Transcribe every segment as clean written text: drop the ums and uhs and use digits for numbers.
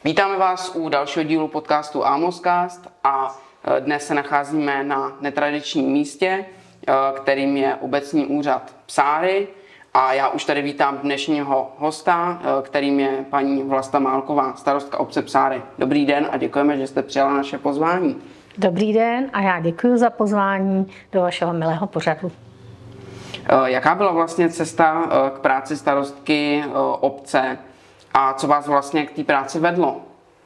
Vítáme vás u dalšího dílu podcastu Amoscast a dnes se nacházíme na netradičním místě, kterým je obecní úřad Psáry. A já už tady vítám dnešního hosta, kterým je paní Vlasta Málková, starostka obce Psáry. Dobrý den a děkujeme, že jste přijala naše pozvání. Dobrý den a já děkuji za pozvání do vašeho milého pořadu. Jaká byla vlastně cesta k práci starostky obce a co vás vlastně k té práci vedlo?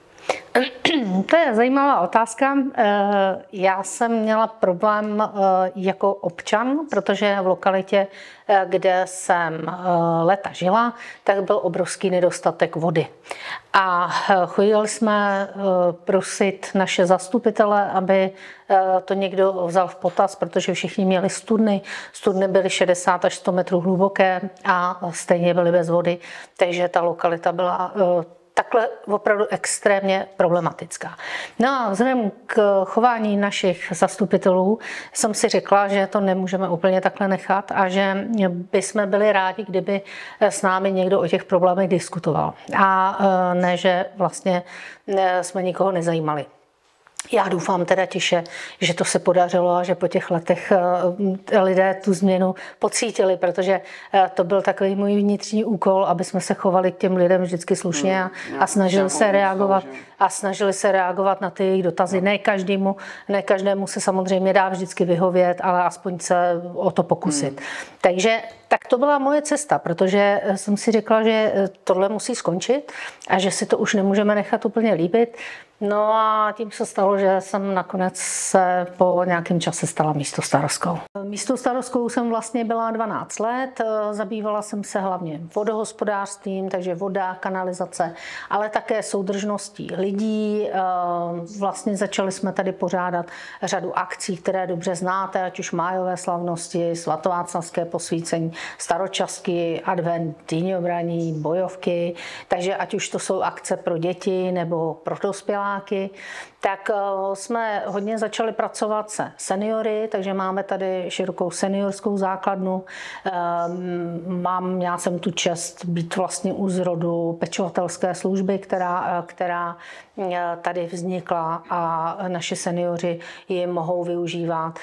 To je zajímavá otázka. Já jsem měla problém jako občan, protože v lokalitě, kde jsem léta žila, tak byl obrovský nedostatek vody. A chodili jsme prosit naše zastupitele, aby to někdo vzal v potaz, protože všichni měli studny. Studny byly 60 až 100 metrů hluboké a stejně byly bez vody, takže ta lokalita byla takhle opravdu extrémně problematická. No a vzhledem k chování našich zastupitelů jsem si řekla, že to nemůžeme úplně takhle nechat a že bychom byli rádi, kdyby s námi někdo o těch problémech diskutoval. A ne, že vlastně jsme nikoho nezajímali. Já doufám teda tiše, že to se podařilo a že po těch letech lidé tu změnu pocítili, protože to byl takový můj vnitřní úkol, aby jsme se chovali k těm lidem vždycky slušně a snažili se reagovat na ty jejich dotazy. Ne každému se samozřejmě dá vždycky vyhovět, ale aspoň se o to pokusit. Takže tak to byla moje cesta, protože jsem si řekla, že tohle musí skončit a že si to už nemůžeme nechat úplně líbit. No a tím se stalo, že jsem nakonec se po nějakém čase stala místostarostkou. Místostarostkou jsem vlastně byla 12 let, zabývala jsem se hlavně vodohospodářstvím, takže voda, kanalizace, ale také soudržností lidí. Vlastně začali jsme tady pořádat řadu akcí, které dobře znáte, ať už májové slavnosti, svatováclavské posvícení, staročasky, advent, dýňobraní, bojovky, takže ať už to jsou akce pro děti nebo pro dospěláky, tak jsme hodně začali pracovat se seniory, takže máme tady širokou seniorskou základnu. Měla jsem tu čest být vlastně u zrodu pečovatelské služby, která tady vznikla a naši seniori ji mohou využívat.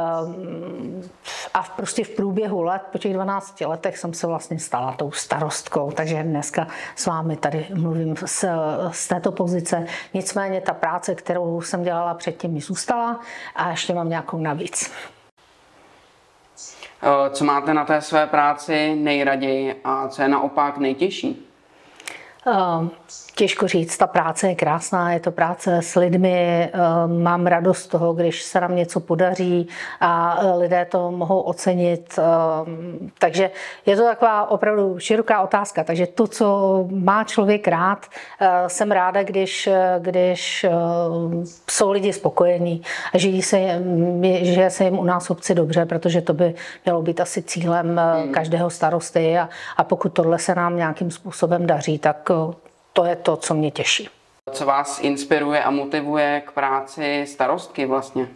A prostě v průběhu let, po těch 12 letech jsem se vlastně stala tou starostkou, takže dneska s vámi tady mluvím z této pozice. Nicméně ta práce, kterou jsem dělala předtím, mi zůstala a ještě mám nějakou navíc. Co máte na té své práci nejraději a co je naopak nejtěžší? Těžko říct, ta práce je krásná, je to práce s lidmi, mám radost z toho, když se nám něco podaří a lidé to mohou ocenit, takže je to taková opravdu široká otázka, takže to, co má člověk rád, jsem ráda, když jsou lidi spokojení a že se jim u nás v obci dobře, protože to by mělo být asi cílem každého starosty a pokud tohle se nám nějakým způsobem daří, tak to je to, co mě těší. Co vás inspiruje a motivuje k práci starostky vlastně?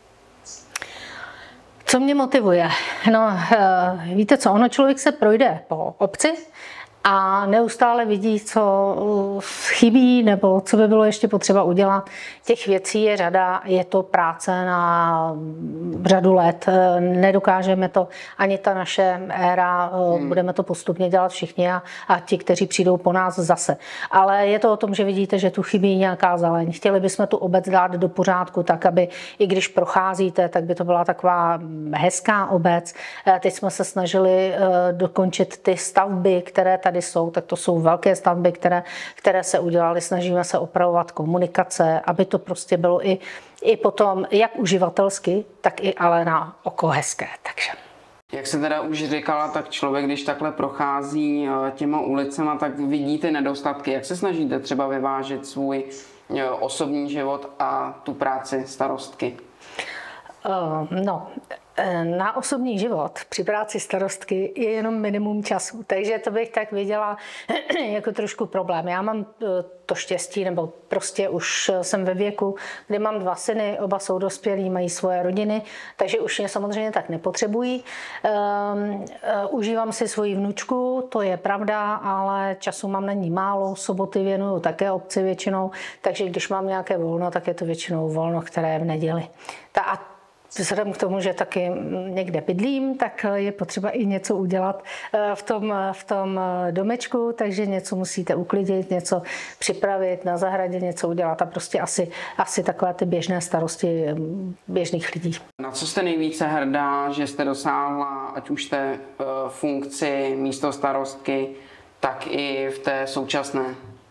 Co mě motivuje? No, víte co, člověk se projde po obci a neustále vidí, co chybí nebo co by bylo ještě potřeba udělat. Těch věcí je řada, je to práce na řadu let. Nedokážeme to ani ta naše éra, budeme to postupně dělat všichni a ti, kteří přijdou po nás zase. Ale je to o tom, že vidíte, že tu chybí nějaká zeleň. Chtěli bychom tu obec dát do pořádku tak, aby i když procházíte, tak by to byla taková hezká obec. Teď jsme se snažili dokončit ty stavby, které tady jsou, tak to jsou velké stavby, které se udělaly. Snažíme se opravovat komunikace, aby to prostě bylo i potom jak uživatelsky, tak i ale na oko hezké. Takže. Jak se teda už říkala, tak člověk, když takhle prochází těma ulicema, tak vidí ty nedostatky. Jak se snažíte třeba vyvážit svůj osobní život a tu práci starostky? No, Na osobní život při práci starostky je jenom minimum času, takže to bych tak viděla jako trošku problém. Já mám to štěstí, nebo prostě už jsem ve věku, kdy mám 2 syny, oba jsou dospělí, mají svoje rodiny, takže už mě samozřejmě tak nepotřebují. Užívám si svoji vnučku, to je pravda, ale času mám na ní málo, soboty věnuju také obci většinou, takže když mám nějaké volno, tak je to většinou volno, které je v neděli. A vzhledem k tomu, že taky někde bydlím, tak je potřeba i něco udělat v tom domečku, takže něco musíte uklidit, něco připravit na zahradě, něco udělat a prostě asi takové ty běžné starosti běžných lidí. Na co jste nejvíce hrdá, že jste dosáhla, ať už té funkci místostarostky, tak i v té současné?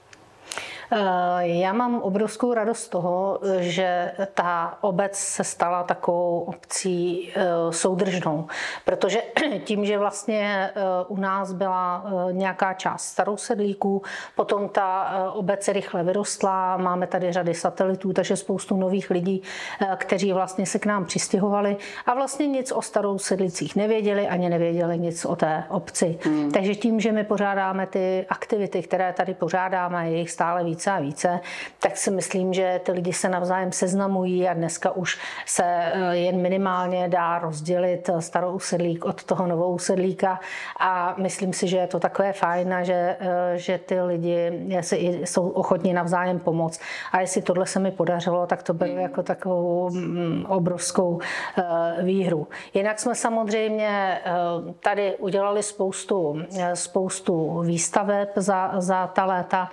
Já mám obrovskou radost z toho, že ta obec se stala takovou obcí soudržnou, protože tím, že vlastně u nás byla nějaká část starousedlíků, potom ta obec rychle vyrostla, máme tady řady satelitů, takže spoustu nových lidí, kteří vlastně se k nám přistěhovali a vlastně nic o starousedlících nevěděli, ani nevěděli nic o té obci. Takže tím, že my pořádáme ty aktivity, které tady pořádáme, je jich stále více a více, tak si myslím, že ty lidi se navzájem seznamují a dneska už se jen minimálně dá rozdělit starousedlík od toho novousedlíka a myslím si, že je to takové fajn, že ty lidi jsou ochotní navzájem pomoct. A jestli tohle se mi podařilo, tak to beru jako takovou obrovskou výhru. Jinak jsme samozřejmě tady udělali spoustu výstaveb za ta léta.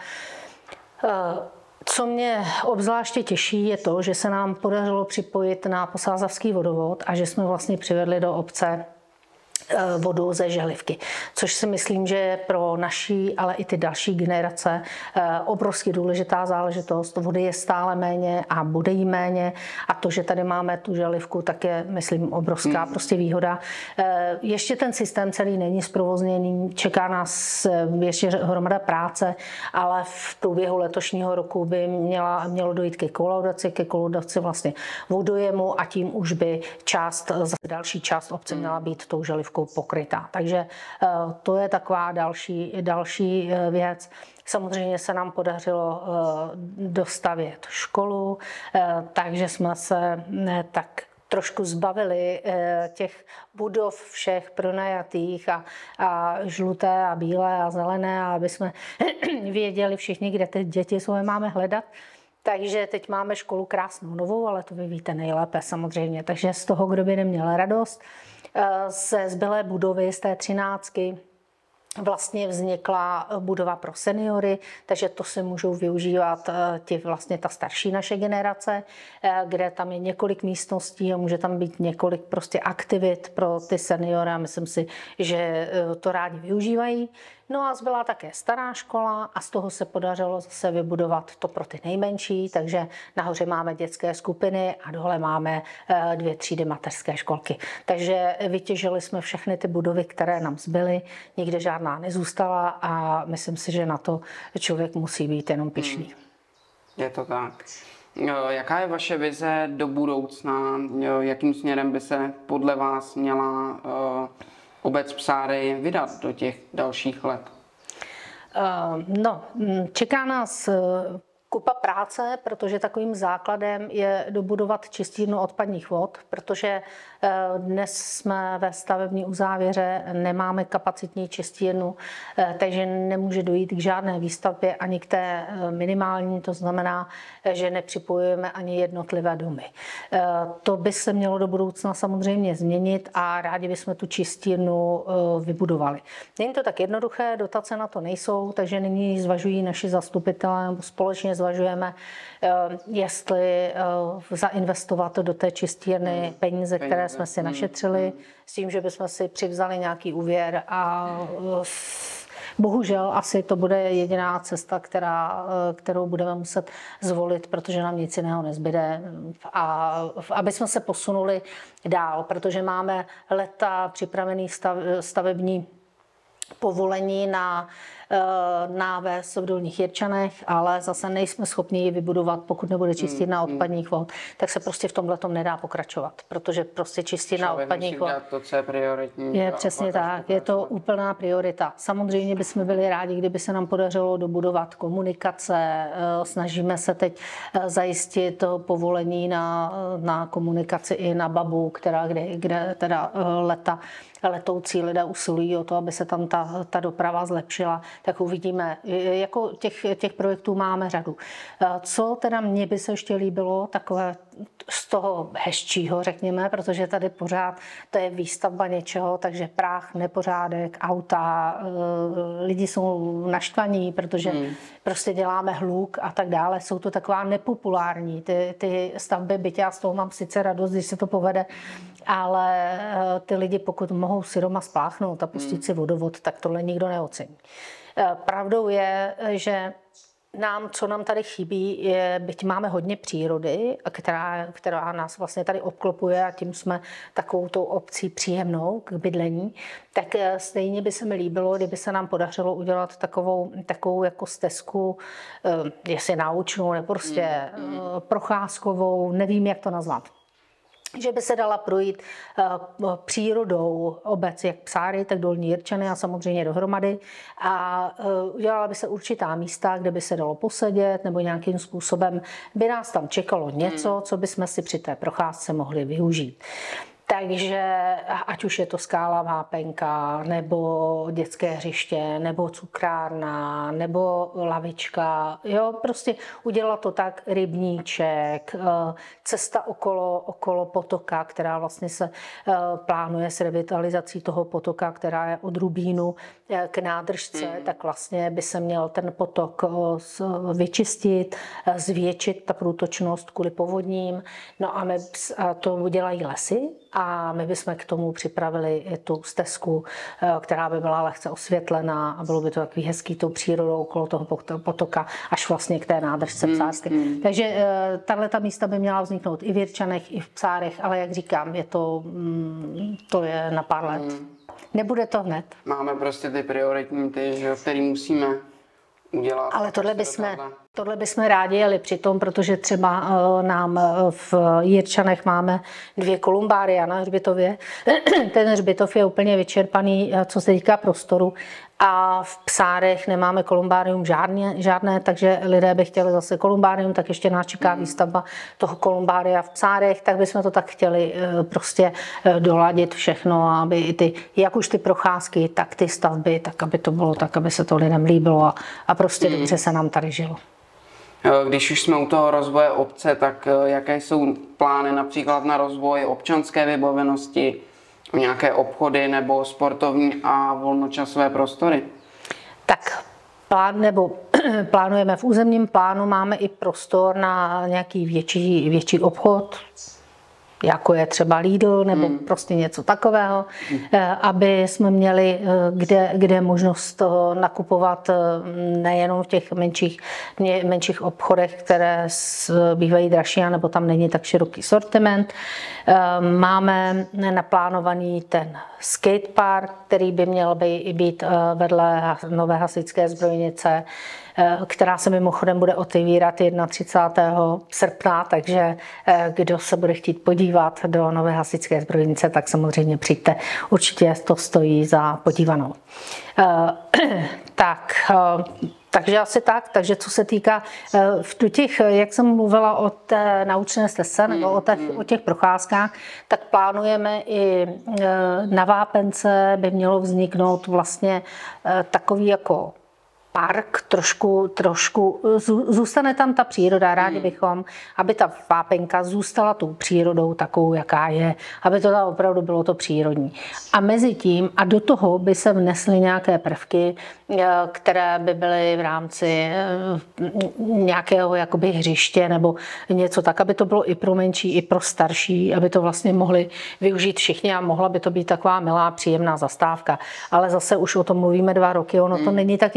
Co mě obzvláště těší, je to, že se nám podařilo připojit na Posázavský vodovod a že jsme vlastně přivedli do obce vodu ze želivky, což si myslím, že je pro naší, ale i ty další generace obrovsky důležitá záležitost. Vody je stále méně a bude jí méně a to, že tady máme tu želivku, tak je, myslím, obrovská prostě výhoda. Ještě ten systém celý není zprovozněný, čeká nás ještě hromada práce, ale v průběhu letošního roku by mělo dojít ke kolaudaci vlastně vodojemu a tím už by další část obce měla být tou želivkou pokrytá. Takže to je taková další věc. Samozřejmě se nám podařilo dostavět školu, takže jsme se tak trošku zbavili těch budov všech pronajatých a žluté a bílé a zelené, aby jsme věděli všichni, kde ty děti svoje máme hledat. Takže teď máme školu krásnou novou, ale to vy víte nejlépe samozřejmě. Takže z toho, kdo by neměl radost, ze zbylé budovy z té 13 vlastně vznikla budova pro seniory, takže to se můžou využívat vlastně ta starší naše generace, kde tam je několik místností a může tam být několik prostě aktivit pro ty seniory a myslím si, že to rádi využívají. No a zbyla také stará škola a z toho se podařilo zase vybudovat to pro ty nejmenší, takže nahoře máme dětské skupiny a dole máme 2 třídy mateřské školky. Takže vytěžili jsme všechny ty budovy, které nám zbyly, nikde žádná nezůstala a myslím si, že na to člověk musí být jenom pyšný. Je to tak. Jaká je vaše vize do budoucna? Jakým směrem by se podle vás měla obec Psáry vydat do těch dalších let? Čeká nás kupa práce, protože takovým základem je dobudovat čistírnu odpadních vod, protože dnes jsme ve stavební uzávěře, nemáme kapacitní čistírnu, takže nemůže dojít k žádné výstavbě ani k té minimální, to znamená, že nepřipojujeme ani jednotlivé domy. To by se mělo do budoucna samozřejmě změnit a rádi bychom tu čistírnu vybudovali. Není to tak jednoduché, dotace na to nejsou, takže nyní zvažují naši zastupitelé, nebo společně zvažujeme, jestli zainvestovat do té čistírny peníze, které jsme si našetřili, s tím, že bychom si přivzali nějaký úvěr a bohužel asi to bude jediná cesta, kterou budeme muset zvolit, protože nám nic jiného nezbyde. A aby jsme se posunuli dál, protože máme leta připravený stavební povolení na náves v Dolních Jirčanech, ale zase nejsme schopni ji vybudovat, pokud nebude čistírna odpadních vod, tak se prostě v tomhletom nedá pokračovat, protože prostě čistírna odpadních vod to, co je prioritní. Je přesně tak, je to úplná priorita. Samozřejmě bychom byli rádi, kdyby se nám podařilo dobudovat komunikace. Snažíme se teď zajistit povolení na komunikaci i na Babu, kde teda letoucí lidé usilují o to, aby se tam ta doprava zlepšila, tak uvidíme. Jako těch projektů máme řadu. Co teda mně by se ještě líbilo, takové z toho hezčího, řekněme, protože tady pořád to je výstavba něčeho, takže práh, nepořádek, auta, lidi jsou naštvaní, protože prostě děláme hluk a tak dále. Jsou to taková nepopulární ty stavby, byť já z toho mám sice radost, když se to povede, ale ty lidi, pokud mohou si doma spláchnout a pustit si vodovod, tak tohle nikdo neocení. Pravdou je, že co nám tady chybí, je, byť máme hodně přírody, která nás vlastně tady obklopuje a tím jsme takovou tou obcí příjemnou k bydlení, tak stejně by se mi líbilo, kdyby se nám podařilo udělat takovou jako stezku, jestli naučnou, nebo prostě procházkovou, nevím, jak to nazvat. Že by se dala projít přírodou obec, jak Psáry, tak Dolní Jirčany a samozřejmě dohromady. A udělala by se určitá místa, kde by se dalo posedět, nebo nějakým způsobem by nás tam čekalo něco, co bychom si při té procházce mohli využít. Takže ať už je to skála vápenka, nebo dětské hřiště, nebo cukrárna, nebo lavička, jo, prostě udělat to tak, rybníček, cesta okolo potoka, která vlastně se plánuje s revitalizací toho potoka, která je od Rubínu k nádržce, tak vlastně by se měl ten potok vyčistit, zvětšit ta průtočnost kvůli povodním, no a to dělají lesy. A my bychom k tomu připravili tu stezku, která by byla lehce osvětlená a bylo by to takový hezký tou přírodou okolo toho potoka až vlastně k té nádržce Psárské. Takže tato místa by měla vzniknout i v Jirčanech, i v Psárech, ale jak říkám, to je na pár let. Nebude to hned. Máme prostě ty prioritní, které musíme udělat. Ale tohle bychom rádi jeli přitom, protože třeba nám v Jirčanech máme 2 kolumbária na hřbitově. Ten hřbitov je úplně vyčerpaný, co se týká prostoru. A v Psárech nemáme kolumbárium žádné, takže lidé by chtěli zase kolumbárium, tak ještě nás čeká výstavba toho kolumbária v Psárech, tak bychom to tak chtěli prostě doladit všechno, aby jak už ty procházky, tak ty stavby, tak aby to bylo tak, aby se to lidem líbilo a prostě dobře se nám tady žilo. Když už jsme u toho rozvoje obce, tak jaké jsou plány například na rozvoj občanské vybavenosti, nějaké obchody nebo sportovní a volnočasové prostory? Tak plánujeme v územním plánu, máme i prostor na nějaký větší obchod, jako je třeba Lidl nebo prostě něco takového, aby jsme měli kde možnost nakupovat nejenom v těch menších obchodech, které bývají dražší, nebo tam není tak široký sortiment. Máme naplánovaný ten skatepark, který by měl být vedle nové hasičské zbrojnice, která se mimochodem bude otevírat 31. srpna, takže kdo se bude chtít podívat do nové hasičské zbrojnice, tak samozřejmě přijďte. Určitě to stojí za podívanou. Takže asi tak. Takže co se týká těch, jak jsem mluvila o té naučné stezce nebo o těch procházkách, tak plánujeme i na Vápence by mělo vzniknout vlastně takový jako park, trošku zůstane tam ta příroda, rádi bychom, aby ta Vápenka zůstala tou přírodou takovou, jaká je, aby to tam opravdu bylo to přírodní. A mezi tím, a do toho by se vnesly nějaké prvky, které by byly v rámci nějakého jakoby hřiště nebo něco tak, aby to bylo i pro menší, i pro starší, aby to vlastně mohli využít všichni a mohla by to být taková milá, příjemná zastávka. Ale zase už o tom mluvíme 2 roky, ono to není tak jednoduché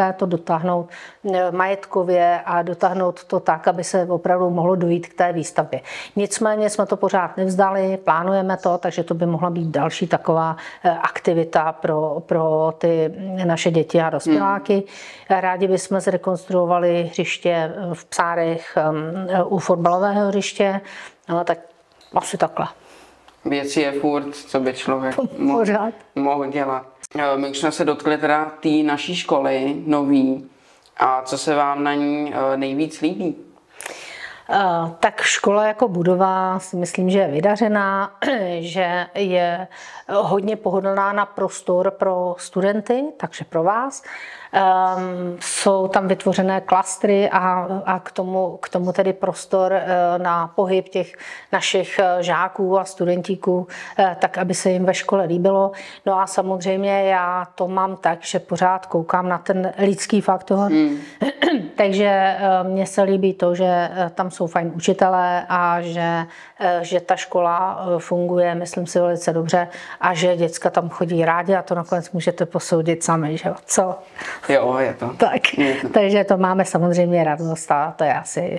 jednoduché to dotáhnout majetkově a dotáhnout to tak, aby se opravdu mohlo dojít k té výstavbě. Nicméně jsme to pořád nevzdali, plánujeme to, takže to by mohla být další taková aktivita pro ty naše děti a dospěláky. Rádi bychom zrekonstruovali hřiště v Psárech u fotbalového hřiště, no, tak asi takhle. Věcí je furt, co by člověk mohl dělat. My už jsme se dotkli teda té naší školy, nový, a co se vám na ní nejvíc líbí? Tak škola jako budova si myslím, že je vydařená, že je hodně pohodlná na prostor pro studenty, takže pro vás. Jsou tam vytvořené klastry a k tomu tedy prostor na pohyb těch našich žáků a studentíků, tak aby se jim ve škole líbilo. No a samozřejmě já to mám tak, že pořád koukám na ten lidský faktor. Takže mně se líbí to, že tam jsou fajn učitelé a že ta škola funguje, myslím si, velice dobře a že děcka tam chodí rádi a to nakonec můžete posoudit sami, že jo? Co? Jo, je to. Tak, takže to máme samozřejmě radost a to je asi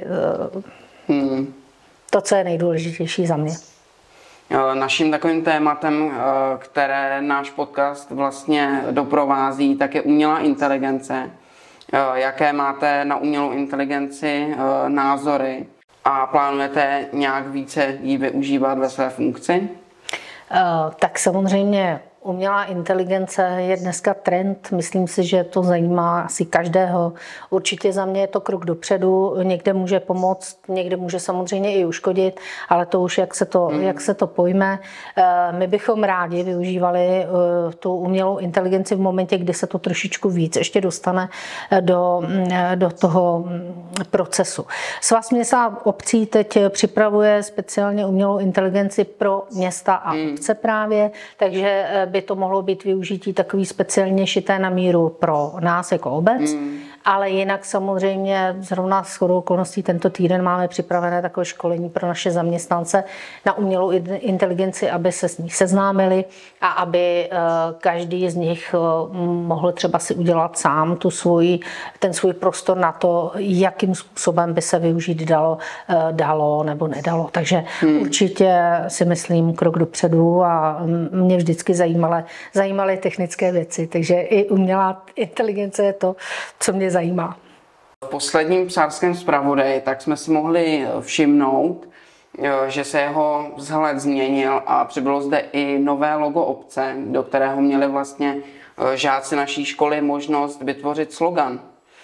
to, co je nejdůležitější za mě. Naším takovým tématem, které náš podcast vlastně doprovází, tak je umělá inteligence. Jaké máte na umělou inteligenci názory a plánujete nějak více ji využívat ve své funkci? Tak samozřejmě umělá inteligence je dneska trend, myslím si, že to zajímá asi každého. Určitě za mě je to krok dopředu, někde může pomoct, někde může samozřejmě i uškodit, ale to už jak se to pojme. My bychom rádi využívali tu umělou inteligenci v momentě, kdy se to trošičku víc ještě dostane do toho procesu. Svaz měst a obcí teď připravuje speciálně umělou inteligenci pro města a obce právě, takže by to mohlo být využití takový speciálně šité na míru pro nás jako obec, ale jinak samozřejmě zrovna shodou okolností tento týden máme připravené takové školení pro naše zaměstnance na umělou inteligenci, aby se s ní seznámili a aby každý z nich mohl třeba si udělat sám ten svůj prostor na to, jakým způsobem by se využít dalo nebo nedalo. Takže určitě si myslím krok dopředu a mě vždycky zajímaly technické věci, takže i umělá inteligence je to, co mě zajímá. V posledním psárském zpravodaji tak jsme si mohli všimnout, že se jeho vzhled změnil a přibylo zde i nové logo obce, do kterého měli vlastně žáci naší školy možnost vytvořit slogan.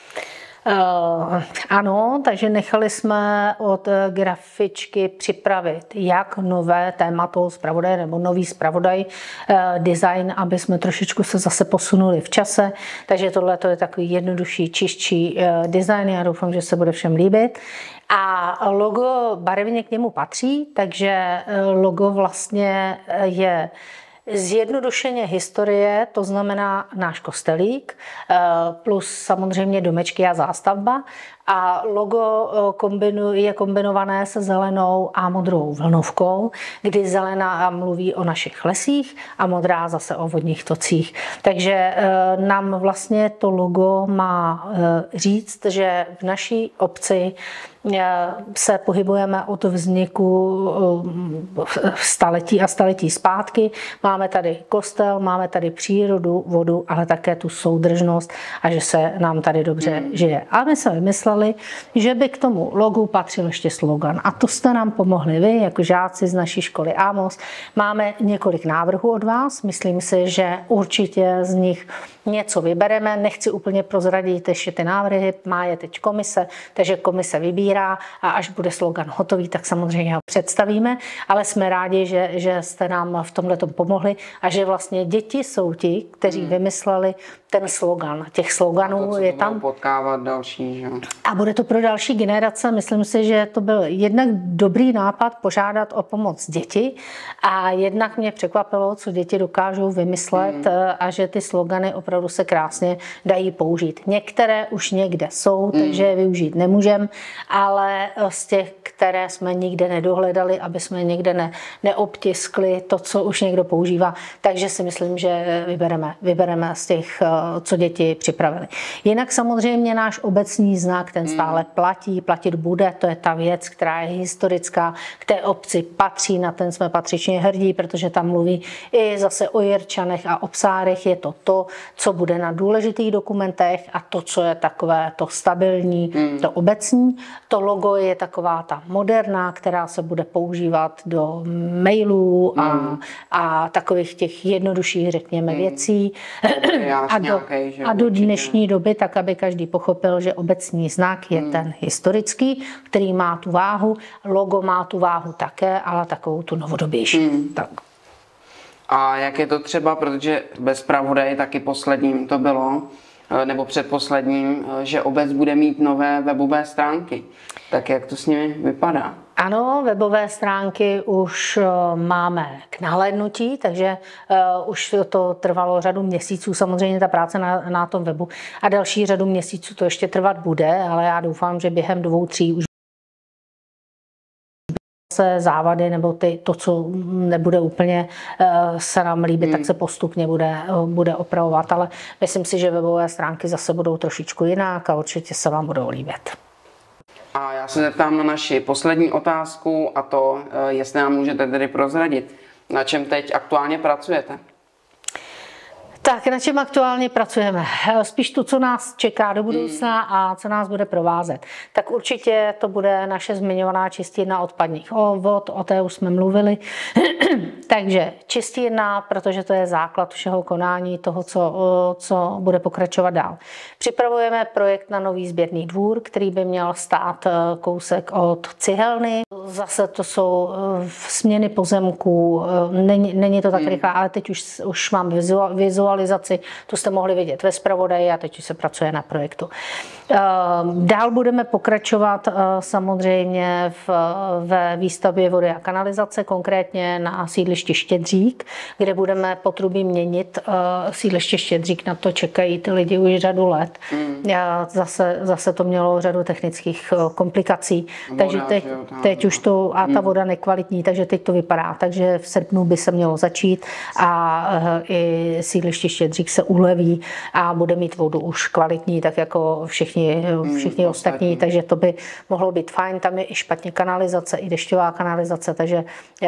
Ano, takže nechali jsme od grafičky připravit jak nové téma toho zpravodaje nebo nový zpravodaj, design, aby jsme trošičku se zase posunuli v čase. Takže tohle je takový jednodušší, čistší design. Já doufám, že se bude všem líbit. A logo barevně k němu patří, takže logo vlastně je zjednodušeně historie, to znamená náš kostelík, plus samozřejmě domečky a zástavba. A logo je kombinované se zelenou a modrou vlnovkou, kdy zelená mluví o našich lesích a modrá zase o vodních tocích. Takže nám vlastně to logo má říct, že v naší obci se pohybujeme od vzniku staletí a staletí zpátky. Máme tady kostel, máme tady přírodu, vodu, ale také tu soudržnost a že se nám tady dobře žije. A my jsme vymysleli, že by k tomu logu patřil ještě slogan. A to jste nám pomohli vy, jako žáci z naší školy Amos. Máme několik návrhů od vás. Myslím si, že určitě z nich něco vybereme. Nechci úplně prozradit ještě ty návrhy. Má je teď komise, takže komise vybírá a až bude slogan hotový, tak samozřejmě ho představíme. Ale jsme rádi, že jste nám v tomhletom pomohli a že vlastně děti jsou ti, kteří vymysleli ten slogan. Těch sloganů je tam. Potkávat další, že? A bude to pro další generace. Myslím si, že to byl jednak dobrý nápad požádat o pomoc děti a jednak mě překvapilo, co děti dokážou vymyslet a že ty slogany opravdu se krásně dají použít. Některé už někde jsou, takže je využít nemůžeme, ale z těch, které jsme nikde nedohledali, aby jsme někde neobtiskli to, co už někdo používá. Takže si myslím, že vybereme z těch, co děti připravili. Jinak samozřejmě náš obecní znak, ten stále platit bude, to je ta věc, která je historická, k té obci patří, na ten jsme patřičně hrdí, protože tam mluví i zase o Jirčanech a o Psárech, je to, co bude na důležitých dokumentech a to, co je takové to stabilní, to obecní. To logo je taková ta moderná, která se bude používat do mailů a takových těch jednodušších, řekněme, věcí. A do dnešní doby, tak aby každý pochopil, že obecní znak je ten historický, který má tu váhu, logo má tu váhu také, ale takovou tu novodobější. Tak. A jak je to třeba, protože bez zpravodaje taky posledním to bylo, nebo předposledním, že obec bude mít nové webové stránky. Tak jak to s nimi vypadá? Ano, webové stránky už máme k nahlédnutí, takže už to trvalo řadu měsíců, samozřejmě ta práce na tom webu a další řadu měsíců to ještě trvat bude, ale já doufám, že během 2, 3 už se závady nebo to, co nebude úplně se nám líbit, tak se postupně bude opravovat, ale myslím si, že webové stránky zase budou trošičku jinak a určitě se vám budou líbit. A já se zeptám na naši poslední otázku a to, jestli nám můžete tedy prozradit, na čem teď aktuálně pracujete. Tak, na čem aktuálně pracujeme? Spíš to, co nás čeká do budoucna a co nás bude provázet. Tak určitě to bude naše zmiňovaná čistírna odpadních vod, o té už jsme mluvili. Takže čistírna, protože to je základ všeho konání, toho, co bude pokračovat dál. Připravujeme projekt na nový sběrný dvůr, který by měl stát kousek od cihelny. Zase to jsou směny pozemků, není to tak rychlé, ale teď už mám vizualizaci, to jste mohli vidět ve zpravodaji a teď už se pracuje na projektu. Dál budeme pokračovat samozřejmě ve výstavbě vody a kanalizace, konkrétně na sídlišti Štědřík, kde budeme potrubí měnit. Sídliště Štědřík, na to čekají ty lidi už řadu let. Zase to mělo řadu technických komplikací, takže teď už to, a ta voda nekvalitní, takže teď to vypadá. Takže v srpnu by se mělo začít a i sídliště Štědřík se uleví a bude mít vodu už kvalitní, tak jako všichni ostatní, takže to by mohlo být fajn. Tam je i špatně kanalizace, i dešťová kanalizace, takže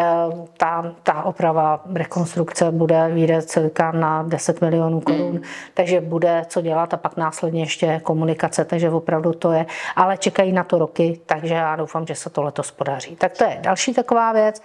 ta oprava, rekonstrukce vyjde cirka na 10 milionů korun, takže bude co dělat a pak následně ještě komunikace, takže opravdu to je, ale čekají na to roky, takže já doufám, že se to letos podaří. Tak to je další taková věc.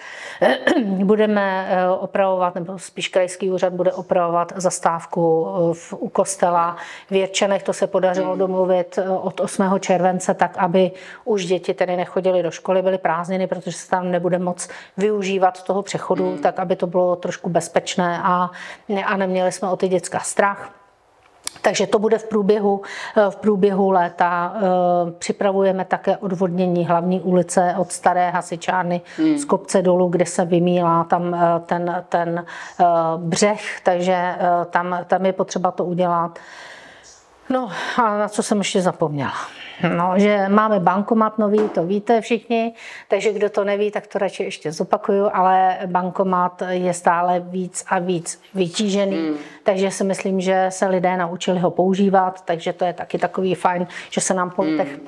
Budeme opravovat, nebo spíš krajský úřad bude opravovat zastávku u kostela v Jirčanech, to se podařilo domluvit od 8. července, tak aby už děti tedy nechodily do školy, byly prázdniny, protože se tam nebude moc využívat toho přechodu, tak aby to bylo trošku bezpečné a neměli jsme o ty děcka strach. Takže to bude v průběhu léta. Připravujeme také odvodnění hlavní ulice od Staré hasičárny z kopce dolů, kde se vymýlá tam ten břeh, takže tam je potřeba to udělat. No a na co jsem ještě zapomněla? No, že máme bankomat nový, to víte všichni, takže kdo to neví, tak to radši ještě zopakuju, ale bankomat je stále víc a víc vytížený, takže si myslím, že se lidé naučili ho používat, takže to je taky takový fajn, že se nám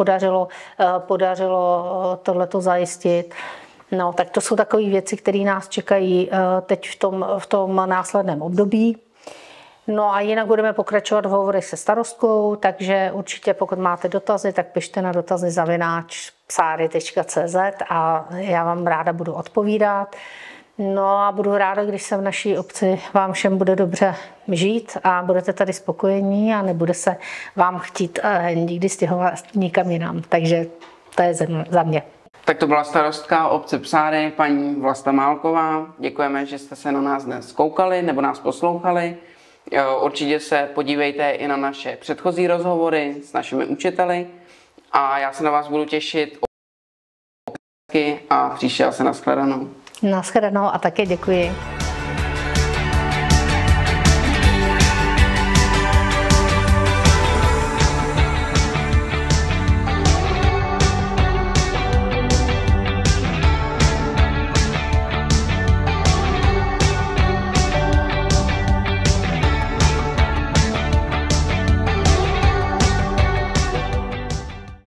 podařilo tohleto zajistit. No, tak to jsou takové věci, které nás čekají teď v tom následném období. No a jinak budeme pokračovat v hovorech se starostkou, takže určitě pokud máte dotazy, tak pište na dotazy@psary.cz a já vám ráda budu odpovídat. No a budu ráda, když se v naší obci vám všem bude dobře žít a budete tady spokojení a nebude se vám chtít nikdy stěhovat nikam jinam. Takže to je za mě. Tak to byla starostka obce Psáry, paní Vlasta Málková. Děkujeme, že jste se na nás dnes koukali nebo nás poslouchali. Určitě se podívejte i na naše předchozí rozhovory s našimi učiteli a já se na vás budu těšit a příště se nashledanou. Nashledanou a také děkuji.